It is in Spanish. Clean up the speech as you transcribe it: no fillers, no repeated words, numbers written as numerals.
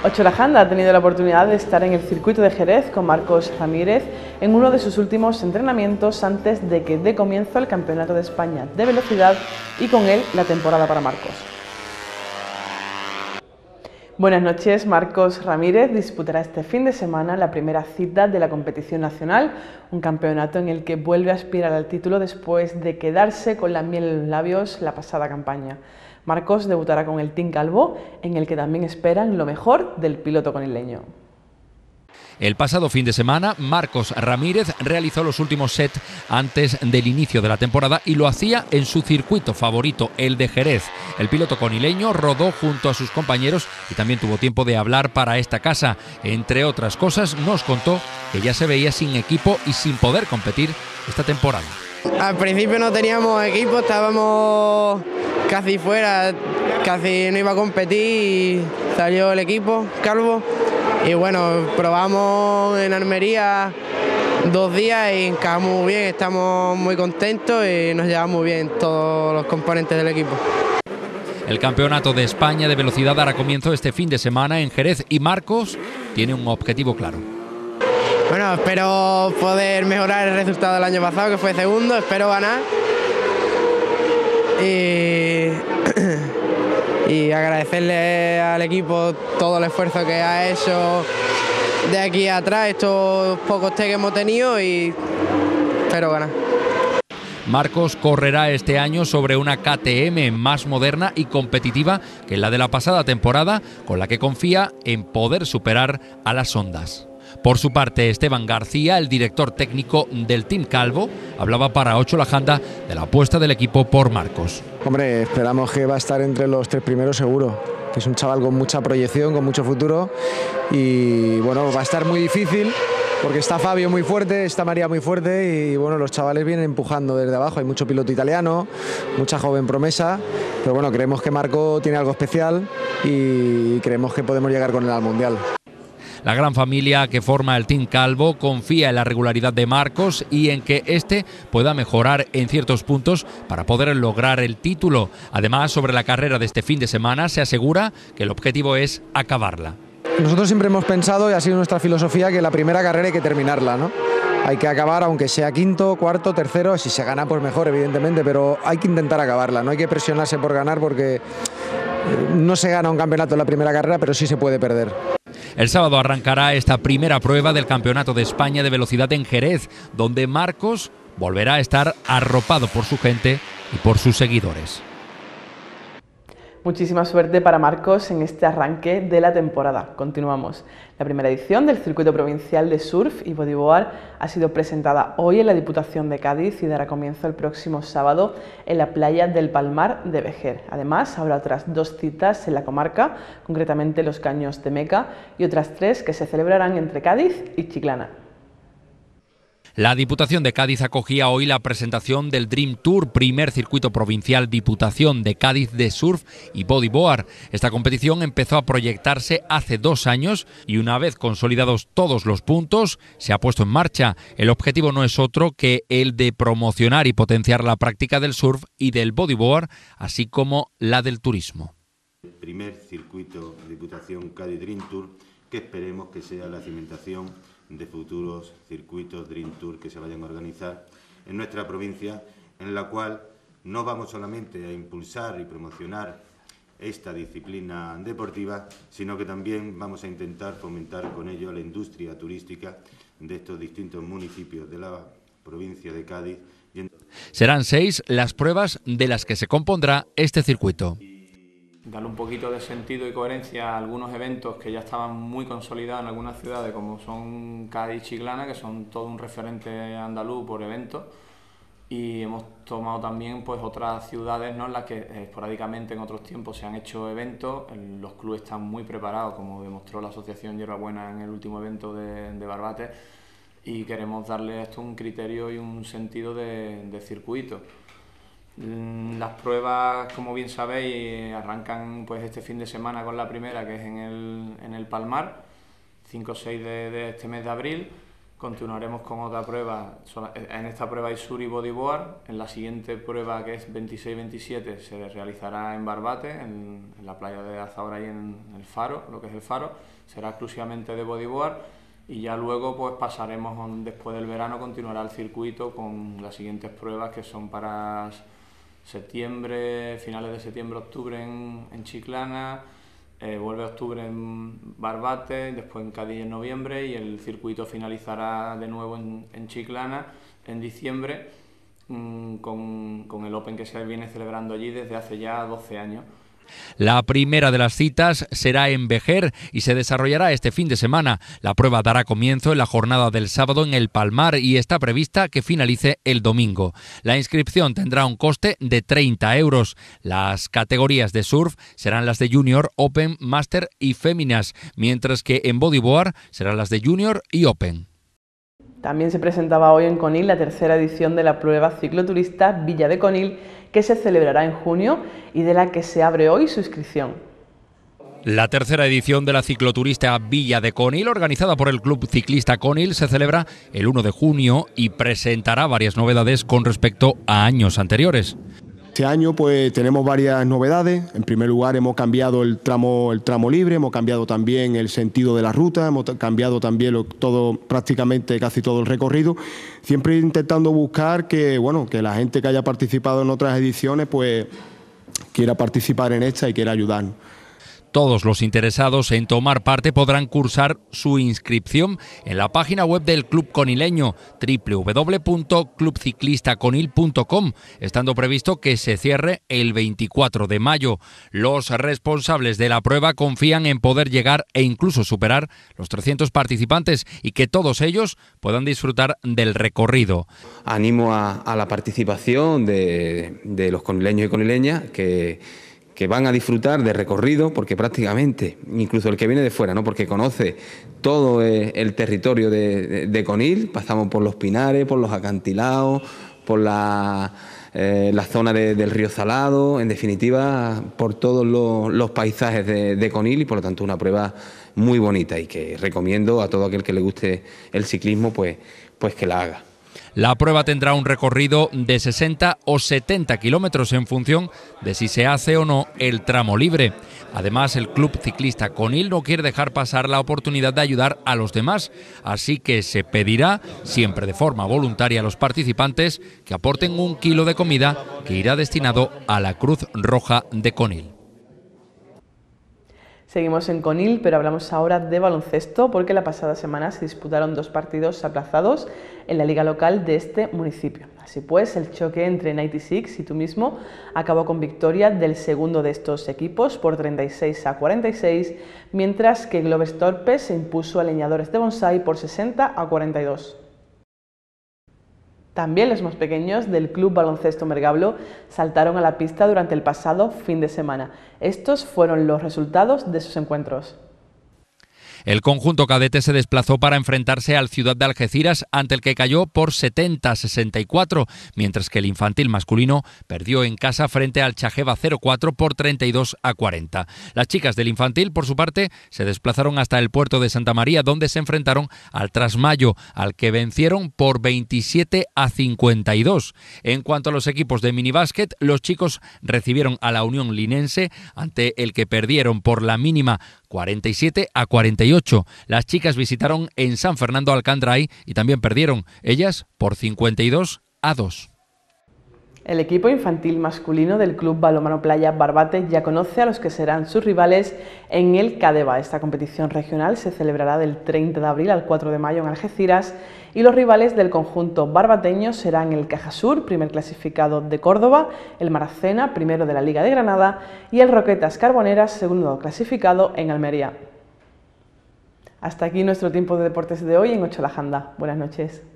Ocholajanda ha tenido la oportunidad de estar en el circuito de Jerez con Marcos Ramírez en uno de sus últimos entrenamientos antes de que dé comienzo el Campeonato de España de Velocidad y con él la temporada para Marcos. Buenas noches. Marcos Ramírez disputará este fin de semana la primera cita de la competición nacional, un campeonato en el que vuelve a aspirar al título después de quedarse con la miel en los labios la pasada campaña. Marcos debutará con el Team Calvo, en el que también esperan lo mejor del piloto conileño. El pasado fin de semana, Marcos Ramírez realizó los últimos sets antes del inicio de la temporada y lo hacía en su circuito favorito, el de Jerez. El piloto conileño rodó junto a sus compañeros y también tuvo tiempo de hablar para esta casa. Entre otras cosas, nos contó que ya se veía sin equipo y sin poder competir esta temporada. Al principio no teníamos equipo, estábamos casi fuera, casi no iba a competir y salió el equipo Calvo. Y bueno, probamos en Almería 2 días y encajamos muy bien, estamos muy contentos y nos llevamos muy bien todos los componentes del equipo. El Campeonato de España de Velocidad dará comienzo este fin de semana en Jerez y Marcos tiene un objetivo claro. Bueno, espero poder mejorar el resultado del año pasado, que fue segundo, espero ganar. Y agradecerle al equipo todo el esfuerzo que ha hecho de aquí atrás, estos pocos test que hemos tenido, y espero ganar. Marcos correrá este año sobre una KTM más moderna y competitiva que la de la pasada temporada, con la que confía en poder superar a las Hondas. Por su parte, Esteban García, el director técnico del Team Calvo, hablaba para Ocholajanda de la apuesta del equipo por Marcos. Hombre, esperamos que va a estar entre los 3 primeros seguro, que es un chaval con mucha proyección, con mucho futuro y bueno, va a estar muy difícil porque está Fabio muy fuerte, está María muy fuerte y bueno, los chavales vienen empujando desde abajo, hay mucho piloto italiano, mucha joven promesa, pero bueno, creemos que Marco tiene algo especial y creemos que podemos llegar con él al Mundial. La gran familia que forma el Team Calvo confía en la regularidad de Marcos y en que éste pueda mejorar en ciertos puntos para poder lograr el título. Además, sobre la carrera de este fin de semana, se asegura que el objetivo es acabarla. Nosotros siempre hemos pensado, y ha sido nuestra filosofía, que la primera carrera hay que terminarla, ¿no? Hay que acabar, aunque sea quinto, cuarto, tercero, si se gana pues mejor, evidentemente, pero hay que intentar acabarla, no hay que presionarse por ganar porque no se gana un campeonato en la primera carrera, pero sí se puede perder. El sábado arrancará esta primera prueba del Campeonato de España de Velocidad en Jerez, donde Marcos volverá a estar arropado por su gente y por sus seguidores. Muchísima suerte para Marcos en este arranque de la temporada. Continuamos. La primera edición del Circuito Provincial de Surf y Bodyboard ha sido presentada hoy en la Diputación de Cádiz y dará comienzo el próximo sábado en la playa del Palmar de Vejer. Además, habrá otras 2 citas en la comarca, concretamente Los Caños de Meca, y otras 3 que se celebrarán entre Cádiz y Chiclana. La Diputación de Cádiz acogía hoy la presentación del Dream Tour, primer circuito provincial Diputación de Cádiz de surf y bodyboard. Esta competición empezó a proyectarse hace 2 años y una vez consolidados todos los puntos, se ha puesto en marcha. El objetivo no es otro que el de promocionar y potenciar la práctica del surf y del bodyboard, así como la del turismo. El primer circuito Diputación Cádiz Dream Tour, que esperemos que sea la cimentación de futuros circuitos Dream Tour que se vayan a organizar en nuestra provincia, en la cual no vamos solamente a impulsar y promocionar esta disciplina deportiva, sino que también vamos a intentar fomentar con ello la industria turística de estos distintos municipios de la provincia de Cádiz. Serán 6 las pruebas de las que se compondrá este circuito. Darle un poquito de sentido y coherencia a algunos eventos que ya estaban muy consolidados en algunas ciudades, como son Cádiz y Chiclana, que son todo un referente andaluz por eventos, y hemos tomado también pues otras ciudades, ¿no?, en las que esporádicamente en otros tiempos se han hecho eventos. Los clubes están muy preparados, como demostró la Asociación Hierbabuena en el último evento de Barbate, y queremos darle a esto un criterio y un sentido de circuito. Las pruebas, como bien sabéis, arrancan pues este fin de semana con la primera, que es en el Palmar, 5 o 6 de este mes de abril, continuaremos con otra prueba. En esta prueba hay sur y bodyboard. En la siguiente prueba, que es 26-27, se realizará en Barbate, en la playa de Azahora, ahí en el Faro, lo que es el Faro. Será exclusivamente de bodyboard. Y ya luego pues pasaremos, después del verano, continuará el circuito con las siguientes pruebas, que son para septiembre, finales de septiembre, octubre en Chiclana, vuelve octubre en Barbate, después en Cádiz en noviembre, y el circuito finalizará de nuevo en Chiclana en diciembre, con el Open que se viene celebrando allí desde hace ya 12 años. La primera de las citas será en Vejer y se desarrollará este fin de semana. La prueba dará comienzo en la jornada del sábado en el Palmar y está prevista que finalice el domingo. La inscripción tendrá un coste de 30 euros. Las categorías de surf serán las de Junior, Open, Master y Féminas, mientras que en bodyboard serán las de Junior y Open. También se presentaba hoy en Conil la tercera edición de la prueba cicloturista Villa de Conil, que se celebrará en junio y de la que se abre hoy su inscripción. La tercera edición de la cicloturista Villa de Conil, organizada por el Club Ciclista Conil, se celebra el 1 de junio y presentará varias novedades con respecto a años anteriores. Este año pues tenemos varias novedades. En primer lugar, hemos cambiado el tramo libre, hemos cambiado también el sentido de la ruta, hemos cambiado también prácticamente casi todo el recorrido, siempre intentando buscar que la gente que haya participado en otras ediciones pues quiera participar en esta y quiera ayudarnos. Todos los interesados en tomar parte podrán cursar su inscripción en la página web del Club Conileño, www.clubciclistaconil.com, estando previsto que se cierre el 24 de mayo. Los responsables de la prueba confían en poder llegar e incluso superar los 300 participantes y que todos ellos puedan disfrutar del recorrido. Animo a la participación de los conileños y conileñas que van a disfrutar de recorrido, porque prácticamente, incluso el que viene de fuera, ¿no?, porque conoce todo el territorio de Conil, pasamos por los pinares, por los acantilados, por la zona del río Salado, en definitiva, por todos los paisajes de Conil, y por lo tanto una prueba muy bonita y que recomiendo a todo aquel que le guste el ciclismo pues que la haga. La prueba tendrá un recorrido de 60 o 70 kilómetros en función de si se hace o no el tramo libre. Además, el Club Ciclista Conil no quiere dejar pasar la oportunidad de ayudar a los demás, así que se pedirá, siempre de forma voluntaria, a los participantes que aporten 1 kilo de comida que irá destinado a la Cruz Roja de Conil. Seguimos en Conil, pero hablamos ahora de baloncesto porque la pasada semana se disputaron 2 partidos aplazados en la liga local de este municipio. Así pues, el choque entre 96 y Tú Mismo acabó con victoria del segundo de estos equipos por 36-46, mientras que Globes Torpes se impuso a Leñadores de Bonsai por 60-42. También los más pequeños del Club Baloncesto Mergablo saltaron a la pista durante el pasado fin de semana. Estos fueron los resultados de sus encuentros. El conjunto cadete se desplazó para enfrentarse al Ciudad de Algeciras, ante el que cayó por 70-64, mientras que el infantil masculino perdió en casa frente al Chajeva 04 por 32-40. Las chicas del infantil, por su parte, se desplazaron hasta el puerto de Santa María, donde se enfrentaron al Trasmayo, al que vencieron por 27-52. En cuanto a los equipos de minibásquet, los chicos recibieron a la Unión Linense, ante el que perdieron por la mínima 47-48. Las chicas visitaron en San Fernando Alcandray y también perdieron, ellas por 52-2. El equipo infantil masculino del Club Balonmano Playa Barbate ya conoce a los que serán sus rivales en el Cadeva. Esta competición regional se celebrará del 30 de abril al 4 de mayo en Algeciras y los rivales del conjunto barbateño serán el Cajasur, primer clasificado de Córdoba, el Maracena, primero de la Liga de Granada, y el Roquetas Carboneras, segundo clasificado en Almería. Hasta aquí nuestro tiempo de deportes de hoy en Ocho La Janda. Buenas noches.